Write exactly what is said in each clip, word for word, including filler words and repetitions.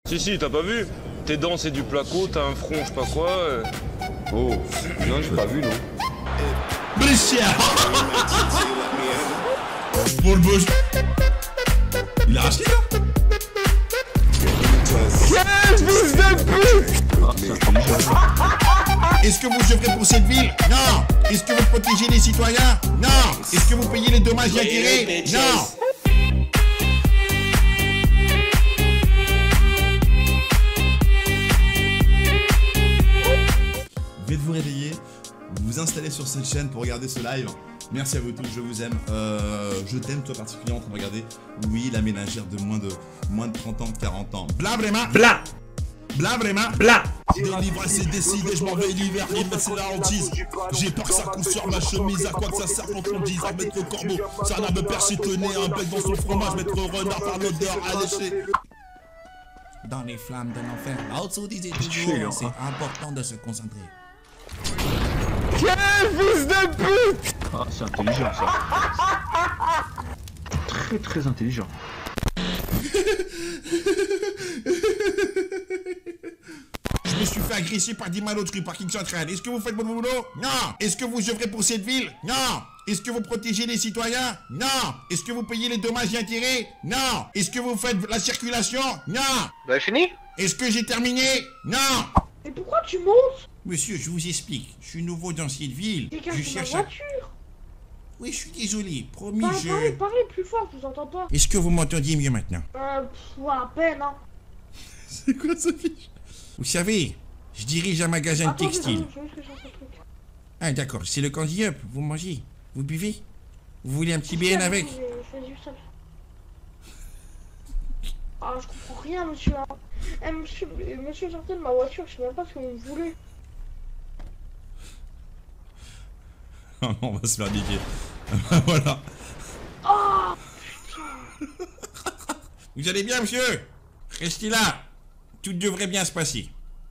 Si, si, t'as pas vu? Tes dents, c'est du placo, t'as un front, je sais pas quoi. euh. Oh, non, j'ai pas vu, non. Brescia. Pour le bouche. Il a acheté là. Quel fils de pute! Est-ce que vous œuvrez pour cette ville? Non. Est-ce que vous protégez les citoyens? Non. Est-ce que vous payez les dommages et intérêts? Non. Veuillez vous réveiller, vous installer sur cette chaîne pour regarder ce live. Merci à vous tous, je vous aime. Euh, je t'aime toi particulièrement pour regarder. Oui, la ménagère de moins de moins de trente ans, quarante ans. Bla vraiment. Bla. Bla vraiment. Bla. Délivré, c'est décidé, je m'en vais l'hiver, il me c'est la hantise. J'ai peur que ça coule sur ma chemise, à quoi que ça sert quand on dise. À mettre le corbeau, ça n'a me perchitonner, un bec dans son fromage, mettre renard par l'odeur alléchée. Dans les flammes de l'enfer, Lao Tzu disait toujours, c'est important de se concentrer. Quel fils de pute! Ah, c'est intelligent ça. Très très intelligent. Je me suis fait agresser par des malotrues parking central. Est-ce que vous faites votre boulot? Non. Est-ce que vous œuvrez pour cette ville? Non. Est-ce que vous protégez les citoyens? Non. Est-ce que vous payez les dommages et intérêts? Non. Est-ce que vous faites la circulation? Non. Bah fini? Est-ce que j'ai terminé? Non. Mais pourquoi tu montes? Monsieur, je vous explique. Je suis nouveau dans cette ville. Dégage Je de ma cherche à... voiture. Oui, je suis désolé. Promis, Parlez, je... parlez, parlez plus fort, je vous entends pas. Est-ce que vous m'entendiez mieux maintenant? Euh, pff, ouais, à peine, hein. C'est quoi ce fiche? Vous savez, je dirige un magasin de Attends, textile. je veux que je fasse un truc. Ah d'accord, c'est le candy up. Vous mangez? Vous buvez? Vous voulez un petit B N avec? Je fais juste ça. Ah, je comprends rien, monsieur. Hein. Eh, monsieur, monsieur, sortez de ma voiture, je sais même pas ce que vous voulez. Oh non, on va se faire niquer. Voilà. Oh, Vous allez bien, monsieur? Restez là. Tout devrait bien se passer.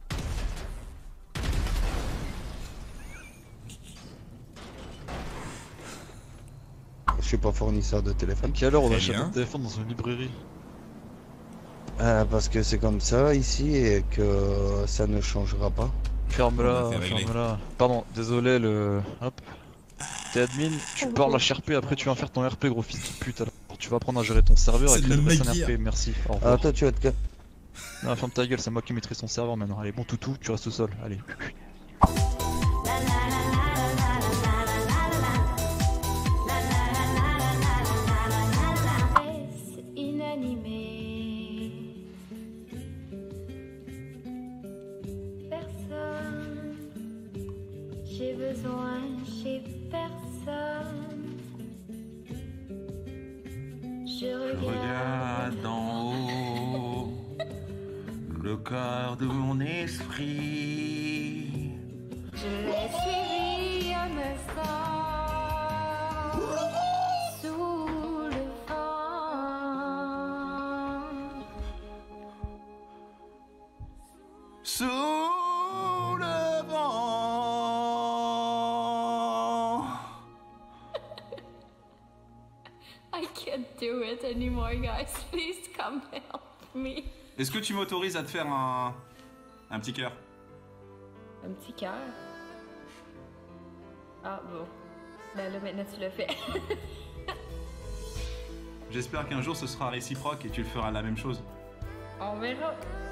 Je suis pas fournisseur de téléphone. Quelle heure on Très achète bien. un téléphone dans une librairie? Euh, parce que c'est comme ça ici et que ça ne changera pas. Ferme-la, On va faire régler. ferme-la. Pardon, désolé le... Hop. T'es admin, tu parles à H R P, après tu vas faire ton R P gros fils de pute alors. Tu vas apprendre à gérer ton serveur C'est et le créer même ton mec R P, hier. merci. Au Ah, revoir. toi tu vas te... Non, ferme ta gueule, c'est moi qui maîtrise ton serveur maintenant. Allez, bon toutou, tu restes au sol, allez. Inanimé. Personne. J'ai besoin chez personne. Je regarde d'en haut le cœur de mon esprit. Je l'ai suivi un instant sous le vent. Sous le vent. I can't do it anymore, guys. Please come help me. Est-ce que tu m'autorises à te faire un, un petit cœur? Un petit cœur. Ah bon. Ben là maintenant tu le fais. J'espère qu'un jour ce sera réciproque et tu le feras la même chose. On verra.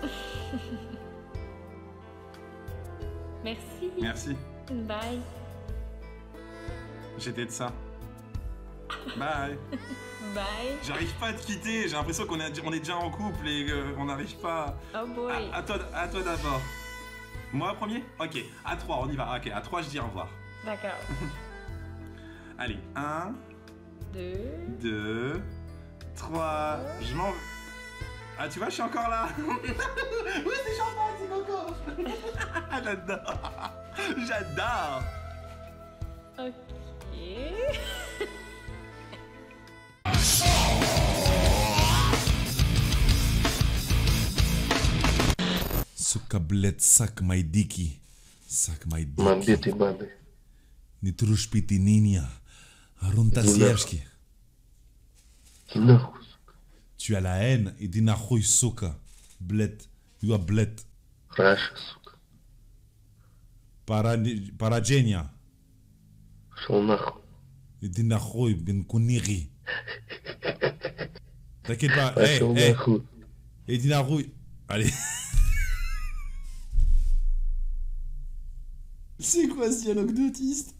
Merci. Merci. Bye. J'étais de ça. Bye. Bye. J'arrive pas à te quitter, j'ai l'impression qu'on est, on est déjà en couple et euh, on n'arrive pas... Oh boy. À, à toi, à toi d'abord. Moi premier? Ok, à trois, on y va. Ok, à trois, je dis au revoir. D'accord. Allez, un, Deux. deux, trois, je m'en... Ah, tu vois, je suis encore là. Oui, c'est sympathique encore. J'adore. J'adore. Ok. Suka bled sak my diki. Sak my diki. Mabie ty baby. Nie truszpi ty ninia. Runtaziewski. Idę. Tu as la haine et dina chuj suka. Bled. You are bled. Parane- Paragenia. Edinachoy ben Koniri. T'inquiète pas. Hey, hey. Edinachoy. Allez. C'est quoi ce dialogue d'autiste?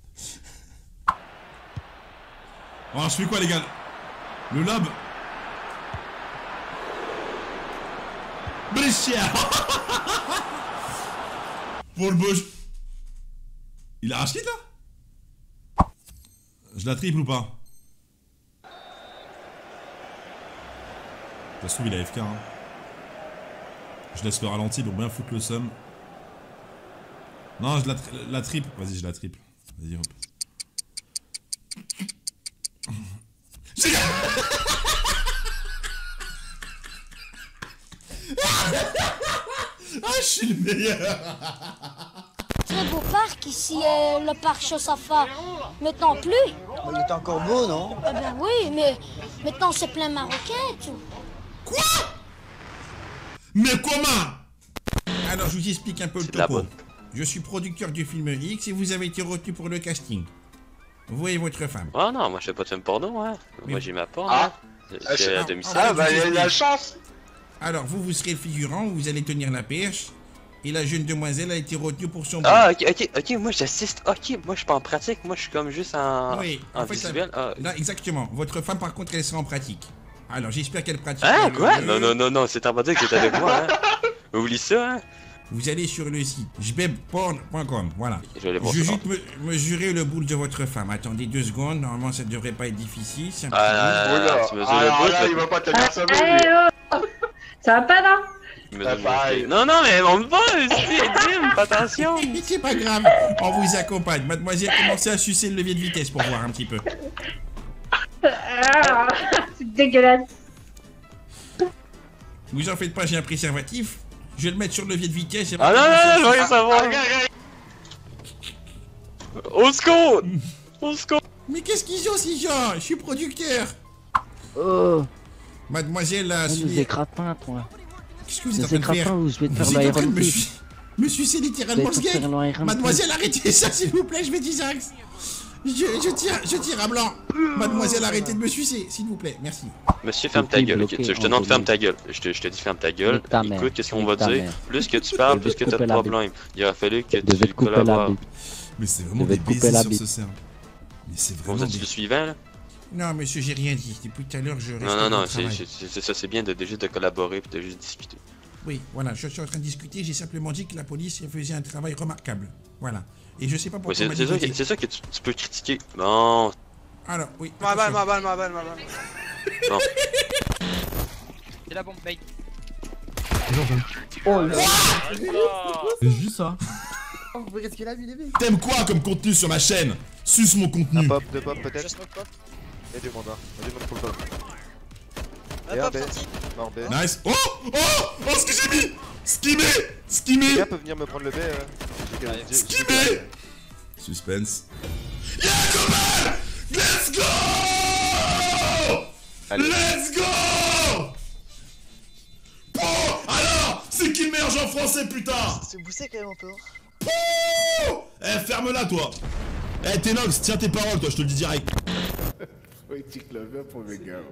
Oh, je fais quoi, les gars? Le lob. Brescia. Pour le Bosch. Il a racheté là? Je la triple ou pas? Ça se trouve il a F K hein. Je laisse le ralenti pour bien foutre le seum. Non je la, tri la triple. Vas-y je la triple. Vas-y hop. Ah je suis le meilleur. Très beau parc ici, euh, le parc Chaussafa. Maintenant plus. Il est encore beau, non? Eh ben oui, mais maintenant c'est plein marocain et tout. Quoi? Mais comment? Alors je vous explique un peu le topo. Je suis producteur du film X et vous avez été retenu pour le casting. Vous et votre femme. Oh non, moi je fais pas de film porno, hein. Mais... Moi j'ai ma porno. Ah. C'est à domicile. Ah bah il a la chance. Alors vous, vous serez le figurant, vous allez tenir la perche. Et la jeune demoiselle a été retenue pour son... Ah ok, ok, ok, moi j'assiste. Ok, moi je suis pas en pratique, moi je suis comme juste en, oui, en, en fait, visuel. Là, ah. là, exactement. Votre femme par contre elle sera en pratique. Alors j'espère qu'elle pratique. Ah le... quoi? Non, non, non, non, c'est en pratique que c'est avec moi, hein. Oublie ça, hein. Vous allez sur le site jbeb porn point com, voilà. Je vais aller voir Je ça. juste me, mesurer le boule de votre femme. Attendez deux secondes, normalement ça devrait pas être difficile. Un ah, petit là, là, tu mesures le boule, là, il va pas te dire ça. Ça va pas là? Non, non, mais on me va, Dim, attention. C'est pas grave, on vous accompagne. Mademoiselle, commencez à sucer le levier de vitesse pour voir un petit peu. Ah, c'est dégueulasse. Vous en faites pas, j'ai un préservatif. Je vais le mettre sur le levier de vitesse. Et ah non, non, non, je veux rien savoir. Au secours! Au secours! Mais qu'est-ce qu'ils ont ces gens? Je suis producteur. Oh. Mademoiselle a suivi... Nous écrapins, toi. Qu'est-ce que vous êtes en train de faire? Vous êtes Vous êtes en train de me suivre. Me sucer littéralement ce gars. Mademoiselle, arrêtez ça s'il vous plaît, je vais dire Je, je tire, je tire à blanc. Mademoiselle, arrêtez de me sucer, s'il vous plaît, merci. Monsieur, ferme ta gueule, ok? Je te demande ferme ta gueule. Je te, je te dis ferme ta gueule. Écoute, qu'est-ce qu'on va dire? Plus que tu parles, plus que t'as de problèmes. Il aurait fallu que tu collabores. Mais c'est vraiment des baisers sur ce cerf. Mais c'est vraiment. Vous êtes le suivant, là? Non, monsieur, j'ai rien dit. Depuis tout à l'heure, je reste. Non, non, non, c'est ça, c'est bien de juste de collaborer et de juste discuter. Oui, voilà, je suis en train de discuter, j'ai simplement dit que la police faisait un travail remarquable. Voilà. Et je sais pas pourquoi. Ouais, c'est ça, que, ça que tu, tu peux critiquer. Non. Alors, oui. Ma balle, ma balle, ma balle, ma balle. Bon. C'est la bombe, mec. Oh là. C'est juste ça. Qu'est-ce qu'il a vu, les mecs? T'aimes quoi comme contenu sur ma chaîne? Suce mon contenu. Un pop, deux pop peut-être. Et deux mandats. Deux mandats pour le pop. Et un B. Mort B. Nice. Oh Oh Oh ce que j'ai mis. Skimé Skimé. Les gars peuvent venir me prendre le B. Euh. Skimé. Suspense. Yacoban. Let's go. Allez. Let's go. Oh alors c'est qui le meilleur joueur français putain? C'est boussé quand même un peu. Oh eh ferme-la toi. Eh Tenox, tiens tes paroles toi, je te le dis direct. Poétique lover pour mes gars.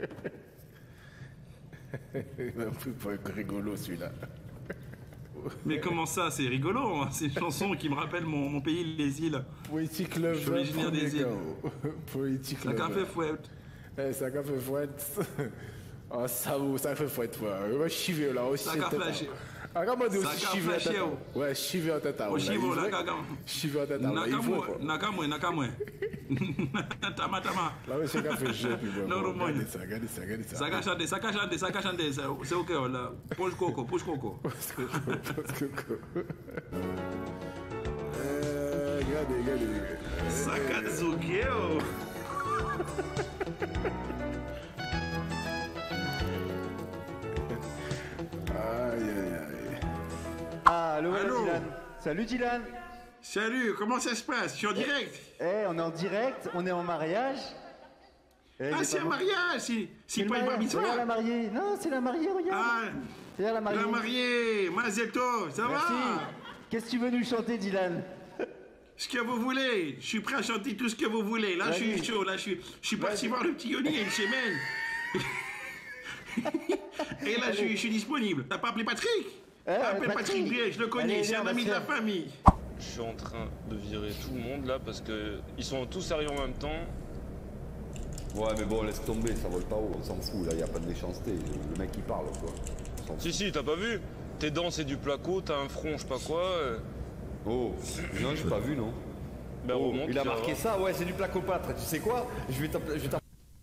Il m'a pris pour être rigolo celui-là. Mais comment ça, c'est rigolo, hein. C'est une chanson qui me rappelle mon, mon pays, les îles. Poétique lover. Je suis originaire des îles. Poétique lover. Ça fait fouette. Eh, ça fait fouette. Oh, ça vaut, ça fait fouette, ouais. Moi, je suis vieux là aussi. Ça fait flasher. Ah, comment dire aussi, je suis vieux en tête. Ouais, je suis vieux en tête. Je suis vieux en tête. Je suis vieux en tête. Nakamwe, Nakamwe. Tama, tama. Là, monsieur, qu'a fait jeu, puis bon. Non, non, moi. Regardez ça, regardez ça, regardez ça. Ça cache chanter, ça cache chanter, ça cache chanter. C'est ok, là. Push coco, push coco. Push coco. Euh, regardez, regardez. Ça cache Zugeo. Aïe, aïe, aïe. Ah, allô, allô. Dylan. Salut, Dylan. Salut, comment ça se passe? Je suis en direct. Eh, hey, on est en direct, on est en mariage. Hey, ah, c'est un mariage, c'est pas une bar mitzvah. Regarde la mariée. Non, c'est la mariée, regarde. Ah, C'est-à-dire la mariée. La mariée, Mazelto, ça Merci. va? Qu'est-ce que tu veux nous chanter, Dylan? Ce que vous voulez, je suis prêt à chanter tout ce que vous voulez. Là, je suis chaud, là, je suis, je suis parti voir le petit Yoni il y a une semaine. Et là, je suis, je suis disponible. T'as pas appelé Patrick? Eh, Appelle Patrick, Patrick. bien, je le connais, Allez, c'est un viens, ami de la Bastien. famille. Je suis en train de virer tout le monde là parce que ils sont tous arrivés en même temps. Ouais, mais bon, laisse tomber, ça vole pas haut, on s'en fout, là, y a pas de méchanceté. Le mec, il parle, quoi. On s'en Si, si, t'as pas vu? Tes dents, c'est du placo, t'as un front, je sais pas quoi. euh. Oh, non, j'ai pas vu, non. Ben, Oh, remonte, il a tu vas marqué voir. ça, ouais, c'est du placopâtre. Tu sais quoi? Je vais t'appeler. je vais t'appeler-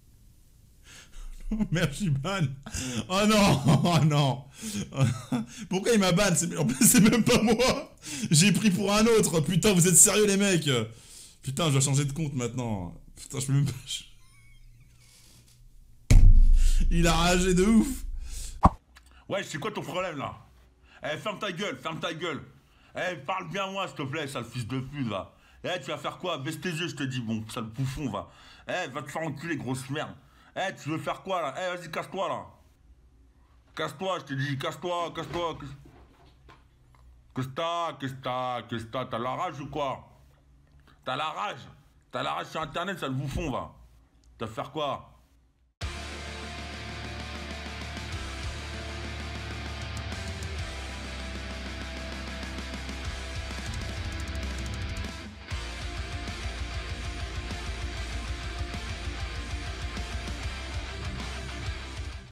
Merci, ban. Oh non, oh non. Pourquoi il m'a ban? C'est- En plus, c'est même pas moi. J'ai pris pour un autre. Putain, vous êtes sérieux, les mecs? Putain, je dois changer de compte maintenant. Putain, je peux même pas. Il a ragé de ouf. Ouais, c'est quoi ton problème là? Eh, ferme ta gueule, ferme ta gueule. Eh, parle bien moi, s'il te plaît, sale fils de pute, va. Eh, tu vas faire quoi? Baisse tes yeux, je te dis, bon, sale bouffon, va. Eh, va te faire enculer, grosse merde. Eh, tu veux faire quoi là? Eh, vas-y, casse-toi là. Casse-toi, je te dis, casse-toi, casse-toi. casse- Qu'est-ce que t'as? Qu'est-ce que t'as? Qu'est-ce que t'as? T'as la rage ou quoi? T'as la rage? T'as la rage sur internet, sale bouffon, va. T'as faire quoi?